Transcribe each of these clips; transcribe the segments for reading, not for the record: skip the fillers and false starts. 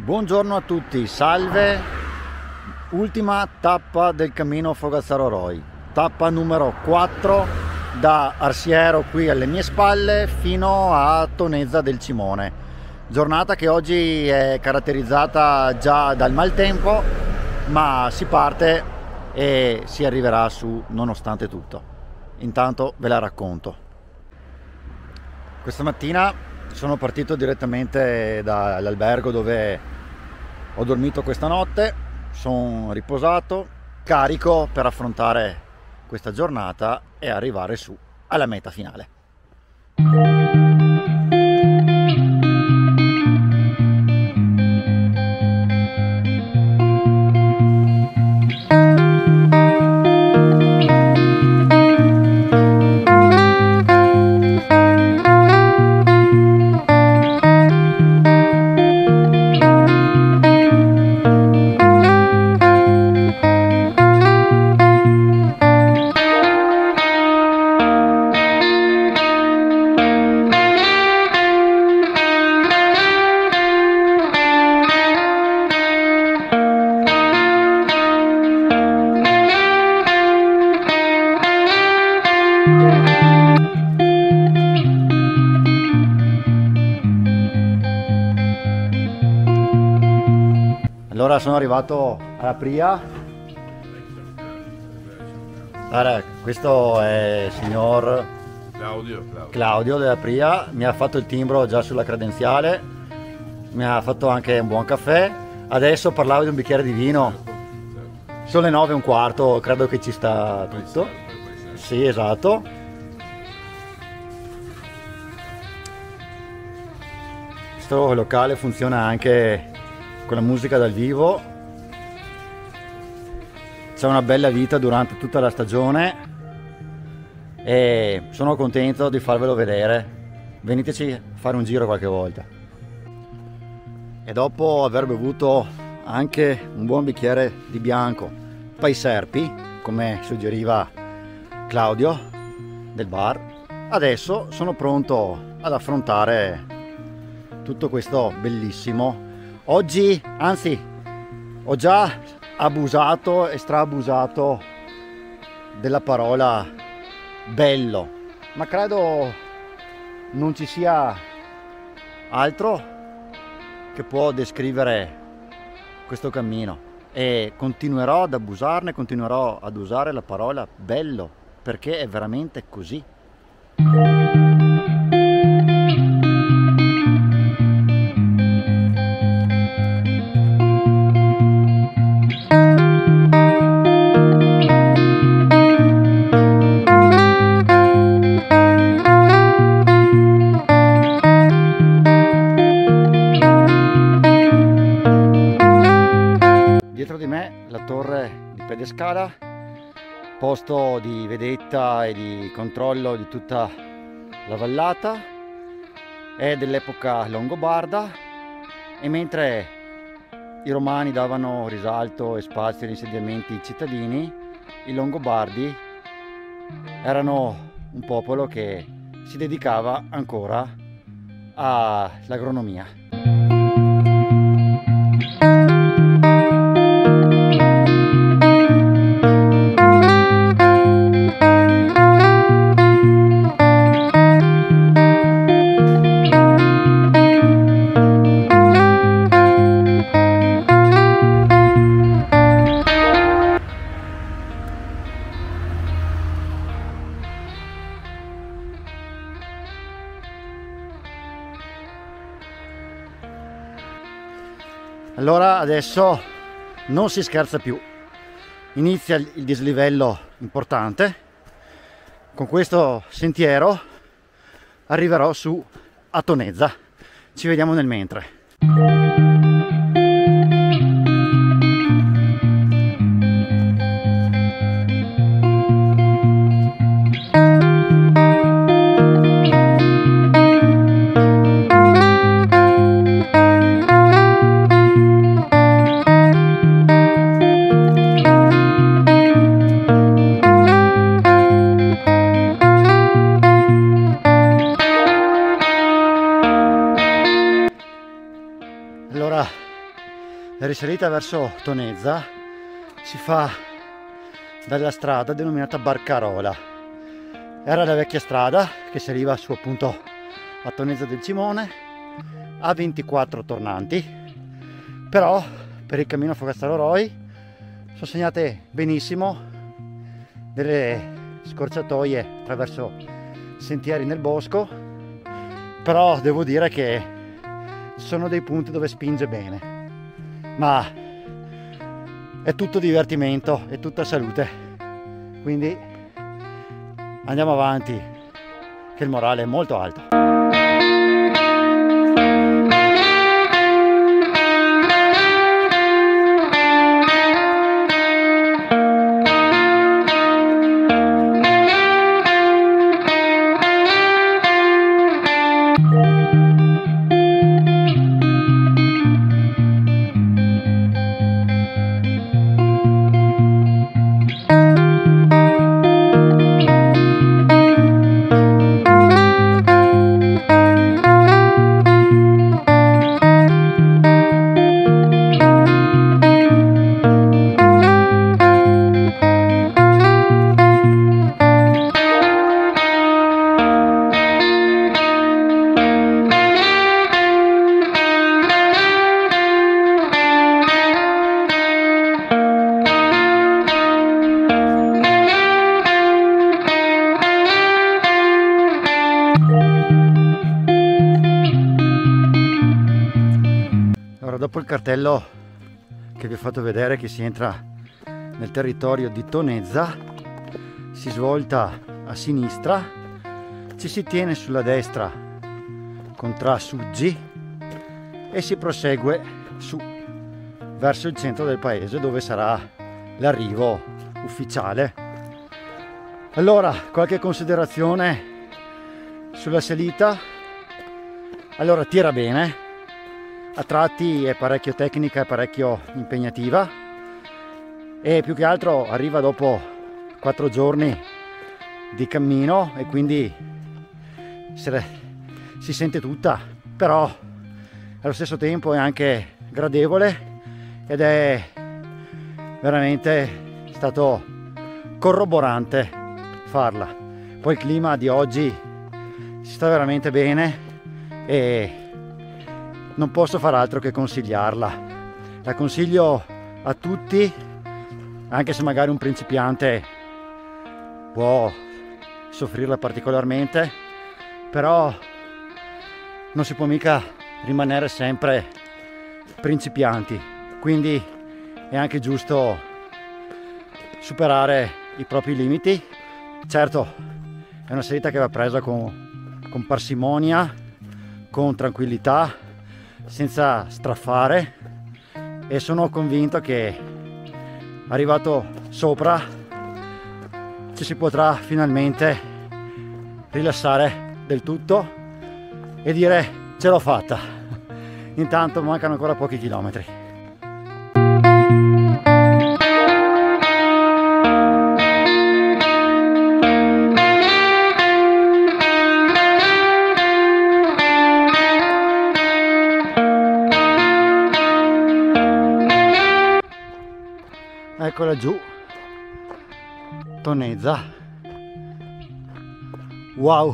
Buongiorno a tutti, salve. Ultima tappa del cammino Fogazzaro Roi, tappa numero 4 da Arsiero qui alle mie spalle fino a Tonezza del Cimone. Giornata che oggi è caratterizzata già dal maltempo, ma si parte e si arriverà su nonostante tutto. Intanto ve la racconto. Questa mattina sono partito direttamente dall'albergo dove ho dormito questa notte, sono riposato, carico per affrontare questa giornata e arrivare su alla meta finale. Allora sono arrivato alla Pria. Allora, questo è il signor Claudio della Pria, mi ha fatto il timbro già sulla credenziale, mi ha fatto anche un buon caffè. Adesso parlavo di un bicchiere di vino, sono le 9:15, credo che ci sta tutto. Sì, esatto. Questo locale funziona anche con la musica dal vivo, c'è una bella vita durante tutta la stagione e sono contento di farvelo vedere. Veniteci a fare un giro qualche volta. E dopo aver bevuto anche un buon bicchiere di bianco Paiserpi, come suggeriva Claudio del bar, adesso sono pronto ad affrontare tutto questo bellissimo. Oggi, anzi, ho già abusato e straabusato della parola bello, ma credo non ci sia altro che può descrivere questo cammino e continuerò ad abusarne, continuerò ad usare la parola bello perché è veramente così. Dietro di me la torre di Pedescala, posto di vedetta e di controllo di tutta la vallata, è dell'epoca longobarda e mentre i romani davano risalto e spazio agli insediamenti cittadini, i longobardi erano un popolo che si dedicava ancora all'agronomia. Allora adesso non si scherza più, inizia il dislivello importante. Con questo sentiero arriverò su a Tonezza, ci vediamo nel mentre. La risalita verso Tonezza si fa dalla strada denominata Barcarola. Era la vecchia strada che saliva su appunto a Tonezza del Cimone, a 24 tornanti, però per il cammino Fogazzaro Roi sono segnate benissimo delle scorciatoie attraverso sentieri nel bosco, però devo dire che ci sono dei punti dove spinge bene, ma è tutto divertimento, è tutta salute, quindi andiamo avanti che il morale è molto alto. Dopo il cartello che vi ho fatto vedere che si entra nel territorio di Tonezza, si svolta a sinistra, ci si tiene sulla destra con Trasuggi e si prosegue su verso il centro del paese dove sarà l'arrivo ufficiale. Allora, qualche considerazione sulla salita. Allora, tira bene. A tratti è parecchio tecnica e parecchio impegnativa, e più che altro arriva dopo 4 giorni di cammino e quindi si sente tutta, però allo stesso tempo è anche gradevole ed è veramente stato corroborante farla. Poi il clima di oggi si sta veramente bene e non posso far altro che consigliarla. La consiglio a tutti, anche se magari un principiante può soffrirla particolarmente, però non si può mica rimanere sempre principianti, quindi è anche giusto superare i propri limiti. Certo, è una salita che va presa con parsimonia, con tranquillità, senza straffare, e sono convinto che arrivato sopra ci si potrà finalmente rilassare del tutto e dire ce l'ho fatta. Intanto mancano ancora pochi chilometri. Eccola giù, Tonezza. Wow,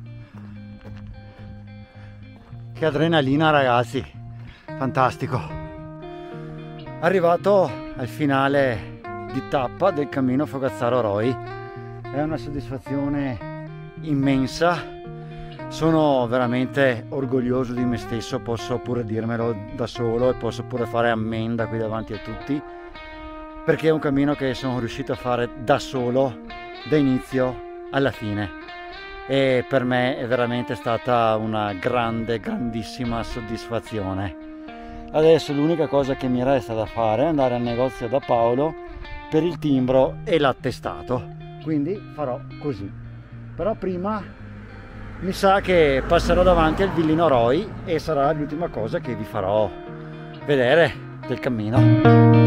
che adrenalina ragazzi, fantastico. Arrivato al finale di tappa del cammino Fogazzaro Roi, è una soddisfazione immensa, sono veramente orgoglioso di me stesso, posso pure dirmelo da solo e posso pure fare ammenda qui davanti a tutti, perché è un cammino che sono riuscito a fare da solo, da inizio alla fine, e per me è veramente stata una grandissima soddisfazione. Adesso l'unica cosa che mi resta da fare è andare al negozio da Paolo per il timbro e l'attestato, quindi farò così. Però prima mi sa che passerò davanti al Villino Roi e sarà l'ultima cosa che vi farò vedere del cammino.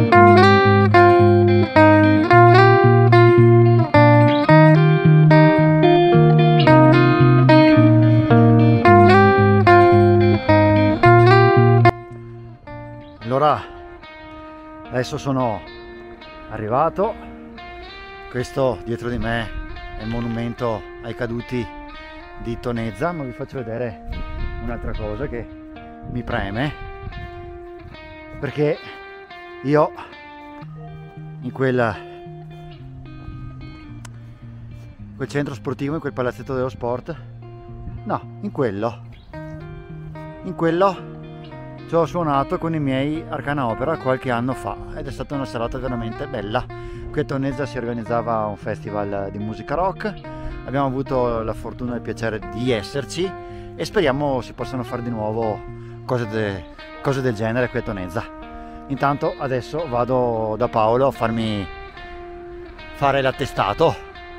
Allora Adesso sono arrivato, questo dietro di me è il monumento ai caduti di Tonezza, ma vi faccio vedere un'altra cosa che mi preme, perché io in quel centro sportivo, in quel palazzetto dello sport, no, in quello ci ho suonato con i miei Arcana Opera qualche anno fa ed è stata una serata veramente bella. Qui a Tonezza si organizzava un festival di musica rock, abbiamo avuto la fortuna e il piacere di esserci e speriamo si possano fare di nuovo cose del genere qui a Tonezza. Intanto adesso vado da Paolo a farmi fare l'attestato.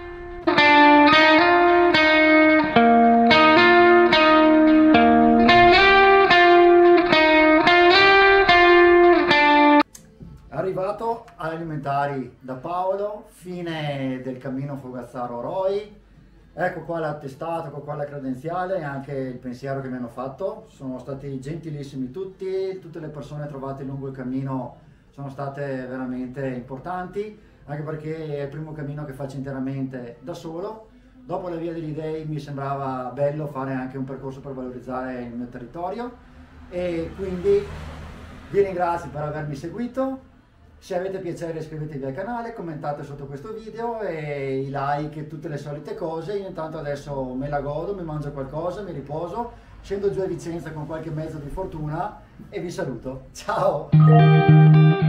Arrivato alle elementari da Paolo, fine del cammino Fogazzaro-Roi, ecco qua l'attestato, ecco qua la credenziale e anche il pensiero che mi hanno fatto. Sono stati gentilissimi tutte le persone trovate lungo il cammino sono state veramente importanti, anche perché è il primo cammino che faccio interamente da solo. Dopo la Via degli Dei mi sembrava bello fare anche un percorso per valorizzare il mio territorio e quindi vi ringrazio per avermi seguito. Se avete piacere iscrivetevi al canale, commentate sotto questo video e i like e tutte le solite cose. Io intanto adesso me la godo, mi mangio qualcosa, mi riposo, scendo giù a Vicenza con qualche mezzo di fortuna e vi saluto. Ciao!